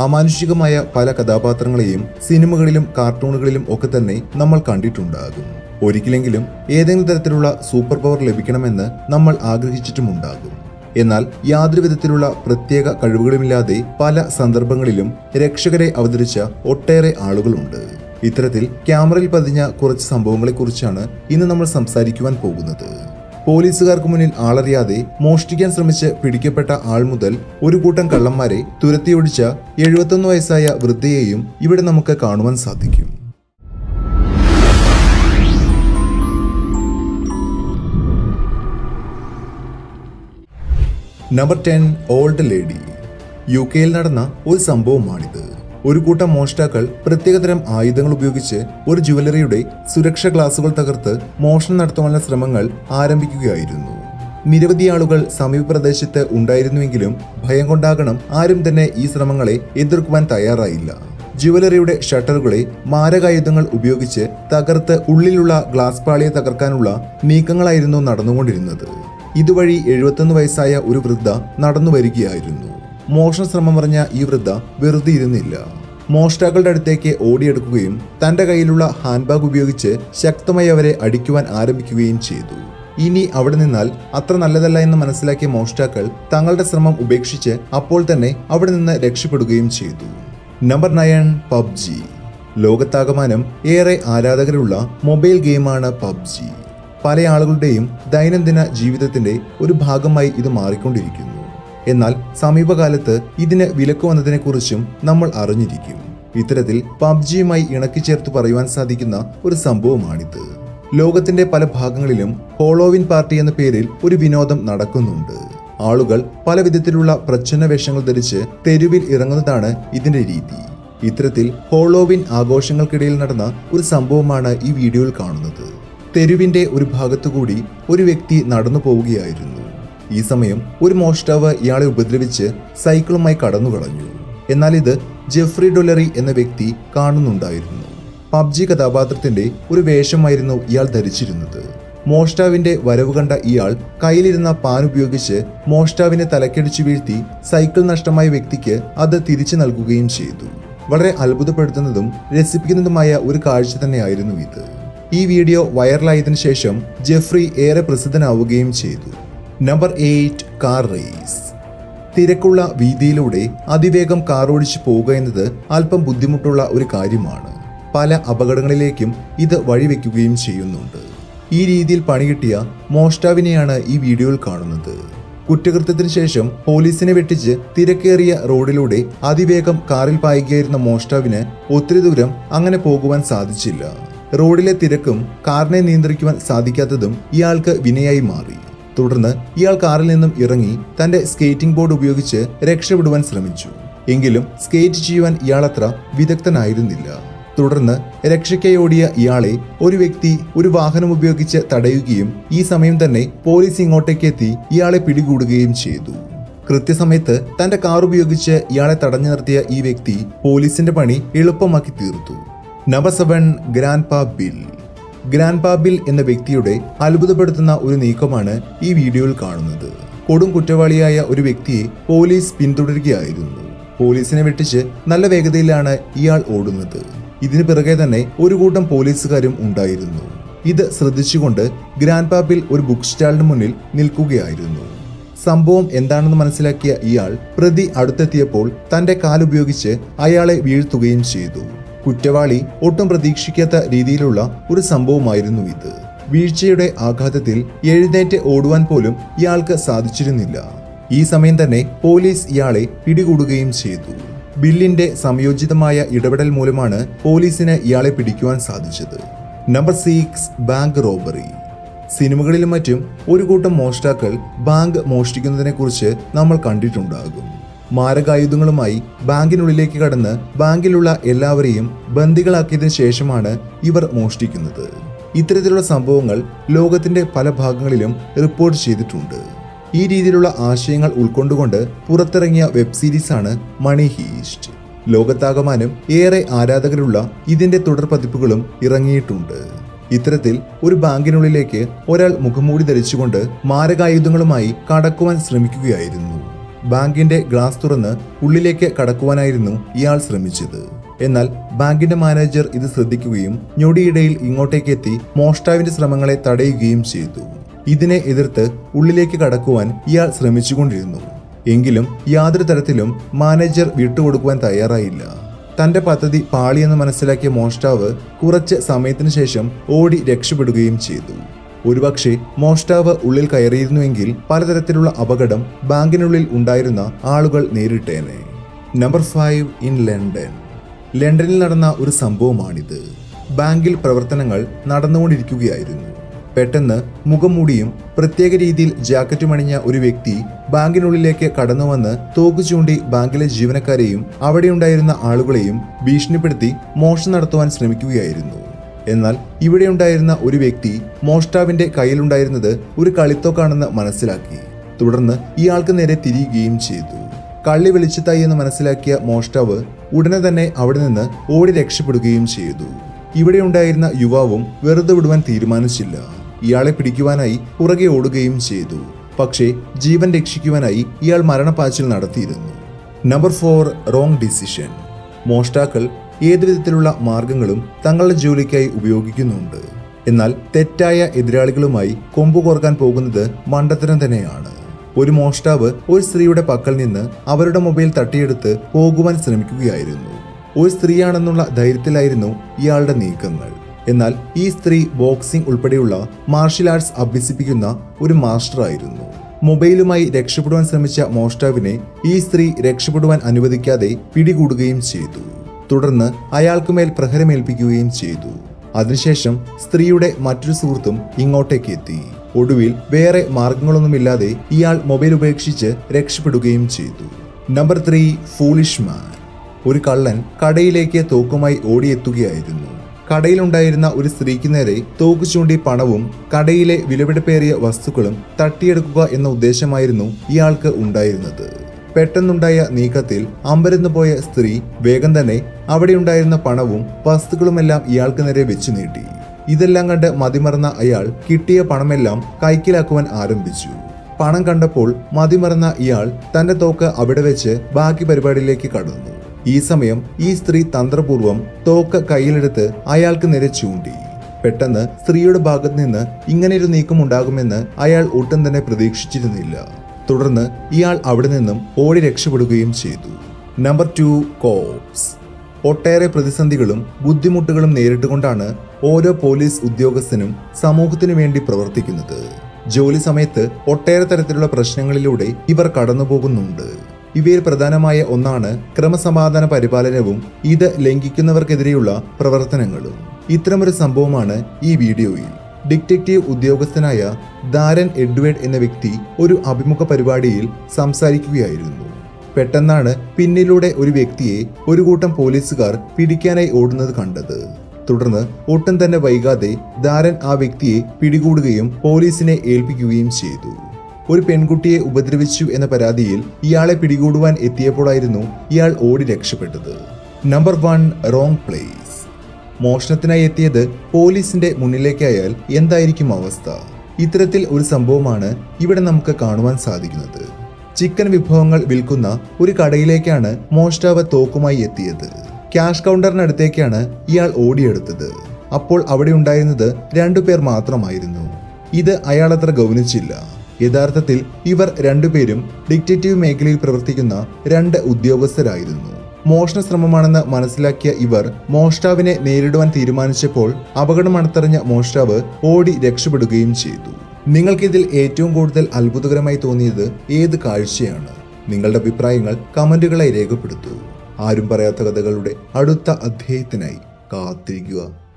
അമാനുഷികമായ പല കഥാപാത്രങ്ങളെയും സിനിമകളിലും കാർട്ടൂണുകളിലും ഒക്കെ തന്നെ നമ്മൾ കണ്ടിട്ടുണ്ടാകും. ഒരിക്കലെങ്കിലും ഏതെങ്കിലും തരത്തിലുള്ള സൂപ്പർ പവർ ലഭിക്കണമെന്ന് നമ്മൾ ആഗ്രഹിച്ചിട്ടുമുണ്ടാകും. എന്നാൽ യാതൊരു വിധത്തിലുള്ള പ്രത്യേക കഴിവുകളുമില്ലാതെ പല സന്ദർഭങ്ങളിലും രക്ഷകരെ അവതരിച്ച ഒട്ടേറെ ആളുകളുണ്ട്. ഇത്തരത്തിൽ ക്യാമറയിൽ പതിഞ്ഞ കുറച്ച് സംഭവങ്ങളെക്കുറിച്ചാണ് ഇന്ന് നമ്മൾ സംസാരിക്കുവാൻ പോകുന്നത്. പോലീസുകാർക്ക് മുന്നിൽ ആളറിയാതെ മോഷ്ടിക്കാൻ ശ്രമിച്ച് പിടിക്കപ്പെട്ട ആൾ മുതൽ ഒരു കൂട്ടം കള്ളന്മാരെ തുരത്തിയൊടിച്ച 71 വയസ്സായ വൃദ്ധയെയും ഇവിടെ നമുക്ക് കാണുവാൻ സാധിക്കും. Number 10 old lady. UK-യിൽ നടന്ന ഒരു സംഭവമാണിത്. ഒരു കൂട്ടം മോഷ്ടാക്കൾ പ്രത്യേകതരം ആയുധങ്ങൾ ഉപയോഗിച്ച് ഒരു ജുവലറിയുടെ സുരക്ഷാ ഗ്ലാസുകൾ തകർത്ത് മോഷണം നടത്തുവാനുള്ള ശ്രമങ്ങൾ ആരംഭിക്കുകയായിരുന്നു. നിരവധി ആളുകൾ സമീപ പ്രദേശത്ത് ഉണ്ടായിരുന്നുവെങ്കിലും ഭയം കൊണ്ടാകണം ആരും തന്നെ ഈ ശ്രമങ്ങളെ എതിർക്കുവാൻ തയ്യാറായില്ല. ജുവലറിയുടെ ഷട്ടറുകളെ മാരകായുധങ്ങൾ ഉപയോഗിച്ച് തകർത്ത് ഉള്ളിലുള്ള ഗ്ലാസ് പാളിയെ തകർക്കാനുള്ള നീക്കങ്ങളായിരുന്നു നടന്നുകൊണ്ടിരുന്നത്. ഇതുവഴി 71 വയസ്സായ ഒരു വൃദ്ധ നടന്നു വരികയായിരുന്നു. മോഷണ ശ്രമം പറഞ്ഞ ഈ വൃദ്ധ വെറുതെ ഇരുന്നില്ല. മോഷ്ടാക്കളുടെ അടുത്തേക്ക് ഓടിയെടുക്കുകയും തന്റെ കയ്യിലുള്ള ഹാൻഡ് ബാഗ് ഉപയോഗിച്ച് ശക്തമായി അവരെ അടിക്കുവാൻ ആരംഭിക്കുകയും ചെയ്തു. ഇനി അവിടെ നിന്നാൽ അത്ര നല്ലതല്ല എന്ന് മനസ്സിലാക്കിയ മോഷ്ടാക്കൾ തങ്ങളുടെ ശ്രമം ഉപേക്ഷിച്ച് അപ്പോൾ തന്നെ അവിടെ നിന്ന് രക്ഷപ്പെടുകയും ചെയ്തു. Number 9 PUBG. ലോകത്താകമാനം ഏറെ ആരാധകരുള്ള മൊബൈൽ ഗെയിമാണ് PUBG. പല ആളുകളുടെയും ദൈനംദിന ജീവിതത്തിന്റെ ഒരു ഭാഗമായി ഇത് മാറിക്കൊണ്ടിരിക്കുന്നു. എന്നാൽ സമീപകാലത്ത് ഇതിന് വിലക്ക് വന്നതിനെക്കുറിച്ചും നമ്മൾ അറിഞ്ഞിരിക്കും. ഇത്തരത്തിൽ PUBG-യുമായി ഇണക്കിച്ചേർത്ത് പറയുവാൻ സാധിക്കുന്ന ഒരു സംഭവമാണിത്. ലോകത്തിന്റെ പല ഭാഗങ്ങളിലും ഹോളോവിൻ പാർട്ടി എന്ന പേരിൽ ഒരു വിനോദം നടക്കുന്നുണ്ട്. ആളുകൾ പല വിധത്തിലുള്ള പ്രച്ഛന്ന വേഷങ്ങൾ ധരിച്ച് തെരുവിൽ ഇറങ്ങുന്നതാണ് ഇതിന്റെ രീതി. ഇത്തരത്തിൽ ഹോളോവിൻ ആഘോഷങ്ങൾക്കിടയിൽ നടന്ന ഒരു സംഭവമാണ് ഈ വീഡിയോയിൽ കാണുന്നത്. തെരുവിന്റെ ഒരു ഭാഗത്തുകൂടി ഒരു വ്യക്തി നടന്നു പോവുകയായിരുന്നു. ഈ സമയം ഒരു മോഷ്ടാവ് ഇയാളെ ഉപദ്രവിച്ച് സൈക്കിളുമായി കടന്നു കളഞ്ഞു. എന്നാൽ ഇത് ജെഫ്രി ഡൊലറി എന്ന വ്യക്തി കാണുന്നുണ്ടായിരുന്നു. PUBG കഥാപാത്രത്തിന്റെ ഒരു വേഷമായിരുന്നു ഇയാൾ ധരിച്ചിരുന്നത്. മോഷ്ടാവിന്റെ വരവ് കണ്ട ഇയാൾ കയ്യിലിരുന്ന പാൻ ഉപയോഗിച്ച് മോഷ്ടാവിനെ തലക്കടിച്ചു വീഴ്ത്തി സൈക്കിൾ നഷ്ടമായ വ്യക്തിക്ക് അത് തിരിച്ചു നൽകുകയും ചെയ്തു. വളരെ അത്ഭുതപ്പെടുത്തുന്നതും രസിപ്പിക്കുന്നതുമായ ഒരു കാഴ്ച തന്നെയായിരുന്നു ഇത്. ഈ വീഡിയോ വൈറലായതിനു ശേഷം ജെഫ്രി ഏറെ പ്രസിദ്ധനാവുകയും ചെയ്തു. Number 8 car race. തിരക്കുള്ള വീതിയിലൂടെ അതിവേഗം കാർ ഓടിച്ചു പോവുക എന്നത് അല്പം ബുദ്ധിമുട്ടുള്ള ഒരു കാര്യമാണ്. പല അപകടങ്ങളിലേക്കും ഇത് വഴിവെക്കുകയും ചെയ്യുന്നുണ്ട്. ഈ രീതിയിൽ പണികിട്ടിയ മോഷ്ടാവിനെയാണ് ഈ വീഡിയോയിൽ കാണുന്നത്. കുറ്റകൃത്യത്തിന് ശേഷം പോലീസിനെ വെട്ടിച്ച് തിരക്കേറിയ റോഡിലൂടെ അതിവേഗം കാറിൽ പായുകയായിരുന്ന മോഷ്ടാവിന് ഒത്തിരി ദൂരം അങ്ങനെ പോകുവാൻ സാധിച്ചില്ല. റോഡിലെ തിരക്കും കാറിനെ നിയന്ത്രിക്കുവാൻ സാധിക്കാത്തതും ഇയാൾക്ക് വിനയായി മാറി. തുടർന്ന് ഇയാൾ കാറിൽ നിന്നും ഇറങ്ങി തന്റെ സ്കേറ്റിംഗ് ബോർഡ് ഉപയോഗിച്ച് രക്ഷപ്പെടുവാൻ ശ്രമിച്ചു. എങ്കിലും സ്കേറ്റ് ചെയ്യുവാൻ ഇയാളത്ര വിദഗ്ധനായിരുന്നില്ല. തുടർന്ന് രക്ഷയ്ക്കായി ഓടിയ ഇയാളെ ഒരു വ്യക്തി ഒരു വാഹനം ഉപയോഗിച്ച് തടയുകയും ഈ സമയം തന്നെ പോലീസ് ഇങ്ങോട്ടേക്ക് എത്തി ഇയാളെ പിടികൂടുകയും ചെയ്തു. കൃത്യസമയത്ത് തന്റെ കാർ ഉപയോഗിച്ച് ഇയാളെ തടഞ്ഞു നിർത്തിയ ഈ വ്യക്തി പോലീസിന്റെ പണി എളുപ്പമാക്കി തീർത്തു. Number 7 grandpa Bill. Grandpa Bill എന്ന വ്യക്തിയുടെ അത്ഭുതപ്പെടുത്തുന്ന ഒരു നീക്കമാണ് ഈ വീഡിയോയിൽ കാണുന്നത്. കൊടും കുറ്റവാളിയായ ഒരു വ്യക്തിയെ പോലീസ് പിന്തുടരുകയായിരുന്നു. പോലീസിനെ വെട്ടിച്ച് നല്ല വേഗതയിലാണ് ഇയാൾ ഓടുന്നത്. ഇതിനു പിറകെ തന്നെ ഒരു കൂട്ടം പോലീസുകാരും ഉണ്ടായിരുന്നു. ഇത് ശ്രദ്ധിച്ചുകൊണ്ട് ഗ്രാൻഡ്പാ ബിൽ ഒരു ബുക്ക് സ്റ്റാളിന് മുന്നിൽ നിൽക്കുകയായിരുന്നു. സംഭവം എന്താണെന്ന് മനസ്സിലാക്കിയ ഇയാൾ പ്രതി അടുത്തെത്തിയപ്പോൾ തന്റെ കാലുപയോഗിച്ച് അയാളെ വീഴ്ത്തുകയും ചെയ്തു. കുറ്റവാളി ഒട്ടും പ്രതീക്ഷിക്കാത്ത രീതിയിലുള്ള ഒരു സംഭവമായിരുന്നു ഇത്. വീഴ്ചയുടെ ആഘാതത്തിൽ എഴുന്നേറ്റ് ഓടുവാൻ പോലും ഇയാൾക്ക് സാധിച്ചിരുന്നില്ല. ഈ സമയം തന്നെ പോലീസ് ഇയാളെ പിടികൂടുകയും ചെയ്തു. ബില്ലിന്റെ സംയോജിതമായ ഇടപെടൽ മൂലമാണ് പോലീസിന് ഇയാളെ പിടിക്കുവാൻ സാധിച്ചത്. Number 6 bank robbery. സിനിമകളിലും മറ്റും ഒരു കൂട്ടം മോഷ്ടാക്കൾ ബാങ്ക് മോഷ്ടിക്കുന്നതിനെ കുറിച്ച് നമ്മൾ കണ്ടിട്ടുണ്ടാകും. മാരകായുധങ്ങളുമായി ബാങ്കിനുള്ളിലേക്ക് കടന്ന് ബാങ്കിലുള്ള എല്ലാവരെയും ബന്ദികളാക്കിയതിനു ശേഷമാണ് ഇവർ മോഷ്ടിക്കുന്നത്. ഇത്തരത്തിലുള്ള സംഭവങ്ങൾ ലോകത്തിന്റെ പല ഭാഗങ്ങളിലും റിപ്പോർട്ട് ചെയ്തിട്ടുണ്ട്. ഈ രീതിയിലുള്ള ആശയങ്ങൾ ഉൾക്കൊണ്ടുകൊണ്ട് പുറത്തിറങ്ങിയ വെബ് സീരീസാണ് മണി ഹീസ്റ്റ്. ലോകത്താകമാനം ഏറെ ആരാധകരുള്ള ഇതിന്റെ തുടർ പതിപ്പുകളും ഇറങ്ങിയിട്ടുണ്ട്. ഇത്തരത്തിൽ ഒരു ബാങ്കിനുള്ളിലേക്ക് ഒരാൾ മുഖംമൂടി ധരിച്ചുകൊണ്ട് മാരകായുധങ്ങളുമായി കടക്കുവാൻ ശ്രമിക്കുകയായിരുന്നു. ബാങ്കിന്റെ ഗ്ലാസ് തുറന്ന് ഉള്ളിലേക്ക് കടക്കുവാനായിരുന്നു ഇയാൾ ശ്രമിച്ചത്. എന്നാൽ ബാങ്കിന്റെ മാനേജർ ഇത് ശ്രദ്ധിക്കുകയും ഞൊടിയിടയിൽ ഇങ്ങോട്ടേക്ക് എത്തി മോഷ്ടാവിന്റെ ശ്രമങ്ങളെ തടയുകയും ചെയ്തു. ഇതിനെ എതിർത്ത് ഉള്ളിലേക്ക് കടക്കുവാൻ ഇയാൾ ശ്രമിച്ചുകൊണ്ടിരുന്നു. എങ്കിലും യാതൊരു തരത്തിലും മാനേജർ വിട്ടുകൊടുക്കുവാൻ തയ്യാറായില്ല. തന്റെ പദ്ധതി പാളിയെന്ന് മനസ്സിലാക്കിയ മോഷ്ടാവ് കുറച്ച് സമയത്തിന് ശേഷം ഓടി രക്ഷപ്പെടുകയും ചെയ്തു. ഒരുപക്ഷെ മോഷ്ടാവ് ഉള്ളിൽ കയറിയിരുന്നുവെങ്കിൽ പലതരത്തിലുള്ള അപകടം ബാങ്കിനുള്ളിൽ ഉണ്ടായിരുന്ന ആളുകൾ നേരിട്ടേനെ. Number 5 in London. ലണ്ടനിൽ നടന്ന ഒരു സംഭവമാണിത്. ബാങ്കിൽ പ്രവർത്തനങ്ങൾ നടന്നുകൊണ്ടിരിക്കുകയായിരുന്നു. പെട്ടെന്ന് മുഖംമൂടിയും പ്രത്യേക രീതിയിൽ ജാക്കറ്റും അണിഞ്ഞ ഒരു വ്യക്തി ബാങ്കിനുള്ളിലേക്ക് കടന്നുവന്ന് തോക്ക് ചൂണ്ടി ബാങ്കിലെ ജീവനക്കാരെയും അവിടെയുണ്ടായിരുന്ന ആളുകളെയും ഭീഷണിപ്പെടുത്തി മോഷണം നടത്തുവാൻ ശ്രമിക്കുകയായിരുന്നു. എന്നാൽ ഇവിടെയുണ്ടായിരുന്ന ഒരു വ്യക്തി മോഷ്ടാവിന്റെ കയ്യിലുണ്ടായിരുന്നത് ഒരു കളിത്തോക്കാണെന്ന് മനസ്സിലാക്കി. തുടർന്ന് ഇയാൾക്ക് നേരെ തിരിയുകയും ചെയ്തു. കള്ളി വെളിച്ചത്തായി എന്ന് മനസ്സിലാക്കിയ മോഷ്ടാവ് ഉടനെ തന്നെ അവിടെ നിന്ന് ഓടി രക്ഷപ്പെടുകയും ചെയ്തു. ഇവിടെയുണ്ടായിരുന്ന യുവാവും വെറുതെ വിടുവാൻ തീരുമാനിച്ചില്ല. ഇയാളെ പിടിക്കുവാനായി പുറകെ ഓടുകയും ചെയ്തു. പക്ഷേ ജീവൻ രക്ഷിക്കുവാനായി ഇയാൾ മരണപ്പാച്ചിൽ നടത്തിയിരുന്നു. Number 4 wrong decision. മോഷ്ടാക്കൾ ഏതു വിധത്തിലുള്ള മാർഗങ്ങളും തങ്ങളുടെ ജോലിക്കായി ഉപയോഗിക്കുന്നുണ്ട്. എന്നാൽ തെറ്റായ എതിരാളികളുമായി കൊമ്പു കോർക്കാൻ പോകുന്നത് മണ്ടത്തരം തന്നെയാണ്. ഒരു മോഷ്ടാവ് ഒരു സ്ത്രീയുടെ പക്കൽ നിന്ന് അവരുടെ മൊബൈൽ തട്ടിയെടുത്ത് പോകുവാൻ ശ്രമിക്കുകയായിരുന്നു. ഒരു സ്ത്രീയാണെന്നുള്ള ധൈര്യത്തിലായിരുന്നു ഇയാളുടെ നീക്കങ്ങൾ. എന്നാൽ ഈ സ്ത്രീ ബോക്സിംഗ് ഉൾപ്പെടെയുള്ള മാർഷ്യൽ ആർട്സ് അഭ്യസിപ്പിക്കുന്ന ഒരു മാസ്റ്റർ ആയിരുന്നു. മൊബൈലുമായി രക്ഷപ്പെടുവാൻ ശ്രമിച്ച മോഷ്ടാവിനെ ഈ സ്ത്രീ രക്ഷപ്പെടുവാൻ അനുവദിക്കാതെ പിടികൂടുകയും ചെയ്തു. തുടർന്ന് അയാൾക്കുമേൽ പ്രഹരമേൽപ്പിക്കുകയും ചെയ്തു. അതിനുശേഷം സ്ത്രീയുടെ മറ്റൊരു സുഹൃത്തും ഇങ്ങോട്ടേക്ക് എത്തി. ഒടുവിൽ വേറെ മാർഗങ്ങളൊന്നുമില്ലാതെ ഇയാൾ മൊബൈൽ ഉപേക്ഷിച്ച് രക്ഷപ്പെടുകയും ചെയ്തു. Number 3 foolish man. ഒരു കള്ളൻ കടയിലേക്ക് തോക്കുമായി ഓടിയെത്തുകയായിരുന്നു. കടയിലുണ്ടായിരുന്ന ഒരു സ്ത്രീക്ക് നേരെ തോക്ക് ചൂണ്ടി പണവും കടയിലെ വിലപിടിപ്പേറിയ വസ്തുക്കളും തട്ടിയെടുക്കുക എന്ന ഉദ്ദേശമായിരുന്നു ഇയാൾക്ക് ഉണ്ടായിരുന്നത്. പെട്ടെന്നുണ്ടായ നീക്കത്തിൽ അമ്പരന്ന് പോയ സ്ത്രീ വേഗം തന്നെ അവിടെയുണ്ടായിരുന്ന പണവും വസ്തുക്കളുമെല്ലാം ഇയാൾക്ക് നേരെ വെച്ചു നീട്ടി. ഇതെല്ലാം കണ്ട് മതിമറന്ന അയാൾ കിട്ടിയ പണമെല്ലാം കൈക്കലാക്കുവാൻ ആരംഭിച്ചു. പണം കണ്ടപ്പോൾ മതിമറന്ന ഇയാൾ തന്റെ തോക്ക് അവിടെ വെച്ച് ബാക്കി പരിപാടിയിലേക്ക് കടന്നു. ഈ സമയം ഈ സ്ത്രീ തന്ത്രപൂർവ്വം തോക്ക് കയ്യിലെടുത്ത് അയാൾക്ക് നേരെ ചൂണ്ടി. പെട്ടെന്ന് സ്ത്രീയുടെ ഭാഗത്ത് നിന്ന് ഇങ്ങനെയൊരു നീക്കം ഉണ്ടാകുമെന്ന് അയാൾ ഒട്ടും തന്നെ പ്രതീക്ഷിച്ചിരുന്നില്ല. തുടർന്ന് ഇയാൾ അവിടെ നിന്നും ഓടി രക്ഷപ്പെടുകയും ചെയ്തു. Number 2 cops. ഒട്ടേറെ പ്രതിസന്ധികളും ബുദ്ധിമുട്ടുകളും നേരിട്ടുകൊണ്ടാണ് ഓരോ പോലീസ് ഉദ്യോഗസ്ഥനും സമൂഹത്തിനു വേണ്ടി പ്രവർത്തിക്കുന്നത്. ജോലി സമയത്ത് ഒട്ടേറെ തരത്തിലുള്ള പ്രശ്നങ്ങളിലൂടെ ഇവർ കടന്നുപോകുന്നുണ്ട്. ഇവയിൽ പ്രധാനമായ ഒന്നാണ് ക്രമസമാധാന പരിപാലനവും ഇത് ലംഘിക്കുന്നവർക്കെതിരെയുള്ള പ്രവർത്തനങ്ങളും. ഇത്തരമൊരു സംഭവമാണ് ഈ വീഡിയോയിൽ. ഡിറ്റക്റ്റീവ് ഉദ്യോഗസ്ഥനായ ദാരൻ എഡ്വേർഡ് എന്ന വ്യക്തി ഒരു അഭിമുഖ പരിപാടിയിൽ സംസാരിക്കുകയായിരുന്നു. പെട്ടെന്നാണ് പിന്നിലൂടെ ഒരു വ്യക്തിയെ ഒരു കൂട്ടം പോലീസുകാർ പിടിക്കാനായി ഓടുന്നത് കണ്ടത്. തുടർന്ന് ഒട്ടും തന്നെ വൈകാതെ ദാരൻ ആ വ്യക്തിയെ പിടികൂടുകയും പോലീസിനെ ഏൽപ്പിക്കുകയും ചെയ്തു. ഒരു പെൺകുട്ടിയെ ഉപദ്രവിച്ചു എന്ന പരാതിയിൽ ഇയാളെ പിടികൂടുവാൻ എത്തിയപ്പോഴായിരുന്നു ഇയാൾ ഓടി രക്ഷപ്പെട്ടത്. Number 1 wrong place. മോഷണത്തിനായി എത്തിയത് പോലീസിന്റെ മുന്നിലേക്കായാൽ എന്തായിരിക്കും അവസ്ഥ? ഇത്തരത്തിൽ ഒരു സംഭവമാണ് ഇവിടെ നമുക്ക് കാണുവാൻ സാധിക്കുന്നത്. ചിക്കൻ വിഭവങ്ങൾ വിൽക്കുന്ന ഒരു കടയിലേക്കാണ് മോഷ്ടാവ് തോക്കുമായി എത്തിയത്. ക്യാഷ് കൗണ്ടറിനടുത്തേക്കാണ് ഇയാൾ ഓടിയെടുത്തത്. അപ്പോൾ അവിടെ ഉണ്ടായിരുന്നത് 2 പേർ മാത്രമായിരുന്നു. ഇത് അയാൾ അത്ര ഗൗനിച്ചില്ല. യഥാർത്ഥത്തിൽ ഇവർ 2 പേരും ഡിറ്റക്റ്റീവ് മേഖലയിൽ പ്രവർത്തിക്കുന്ന 2 ഉദ്യോഗസ്ഥരായിരുന്നു. മോഷണ ശ്രമമാണെന്ന് മനസ്സിലാക്കിയ ഇവർ മോഷ്ടാവിനെ നേരിടുവാൻ തീരുമാനിച്ചപ്പോൾ അപകടം അടുത്തറിഞ്ഞ മോഷ്ടാവ് ഓടി രക്ഷപ്പെടുകയും ചെയ്തു. നിങ്ങൾക്കിതിൽ ഏറ്റവും കൂടുതൽ അത്ഭുതകരമായി തോന്നിയത് ഏത് കാഴ്ചയാണ്? നിങ്ങളുടെ അഭിപ്രായങ്ങൾ കമന്റുകളായി രേഖപ്പെടുത്തൂ. ആരും പറയാത്ത കഥകളുടെ അടുത്ത അധ്യായത്തിനായി കാത്തിരിക്കുക.